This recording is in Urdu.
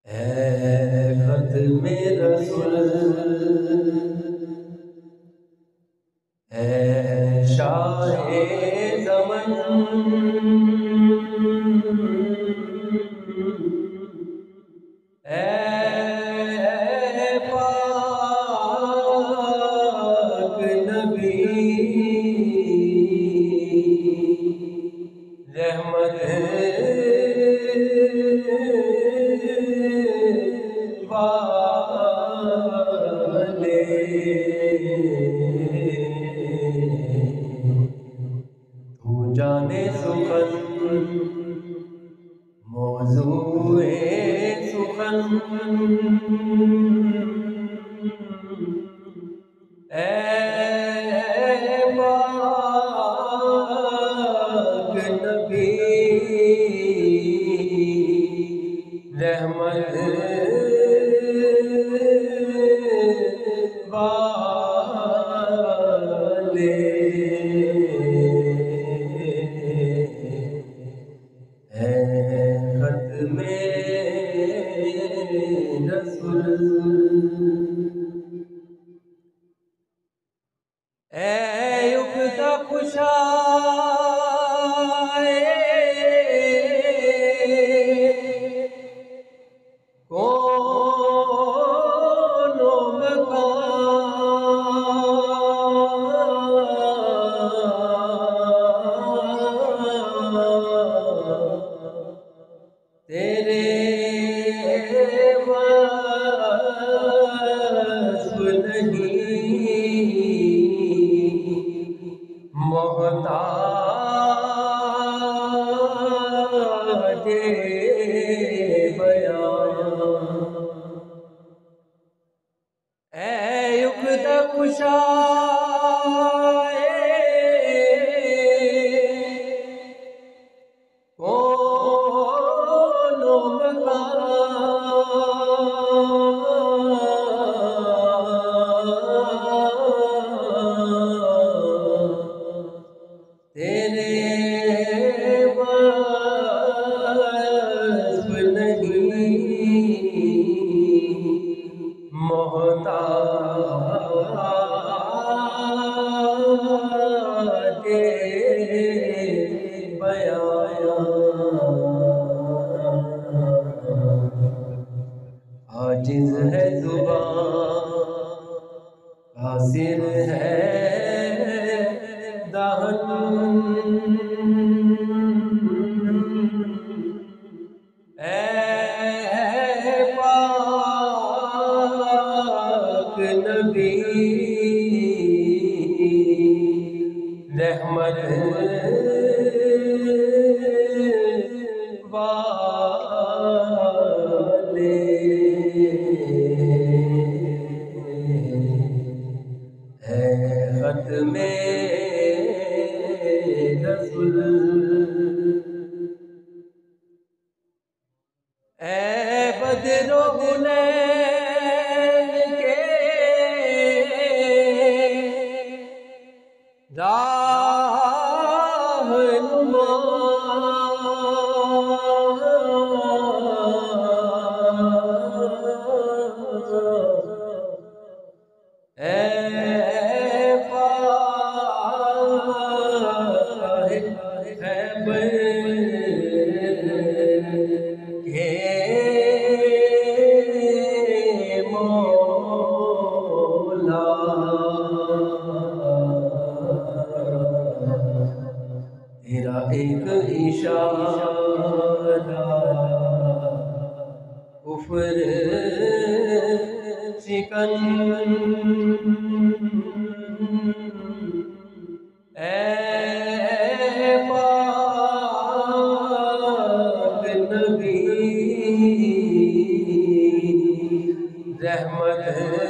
اے ختم رسول، اے شاہ زمن، اے پاک نبی، رحمت والے، تو جانے سخن موضوع سخن، اے پاک نبی، رحمت والے، اے ختم رسول، اے یکتا کشائے کون و مکان، تیرے وصف نہیں، محتاج بیان، اے یکتا کشائے کون و مکان، تیرے وصف نہیں، محتاج بیان، عاجز ہے زبان، قاصر ہے دہن، اے پاک نبی، رحمت والے، اے ختم رسول، اے بدر و حنین کے راہنما، اے خیبر کے مولا، تیرا ایک اشارہ کفر شکن، اے پاک نبی، رحمت